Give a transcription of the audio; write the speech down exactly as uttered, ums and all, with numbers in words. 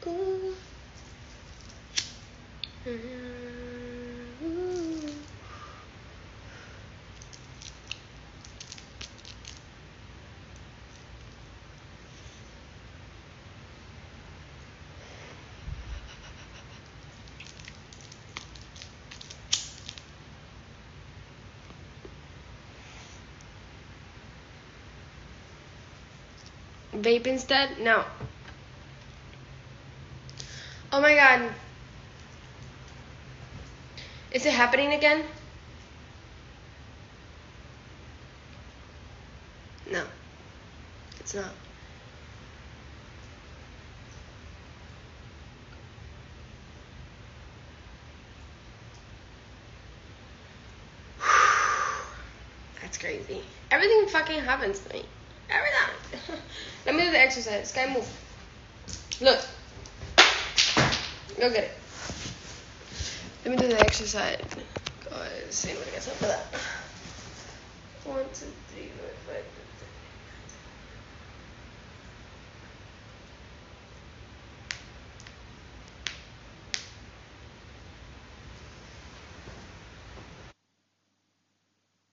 Vape instead? No. Oh my god. Is it happening again? No. It's not. That's crazy. Everything fucking happens to me. Every time. Let me do the exercise. Sky, move. Look. Go get it. Let me do the exercise. Go ahead. See what I get up for that. One, two, three, four.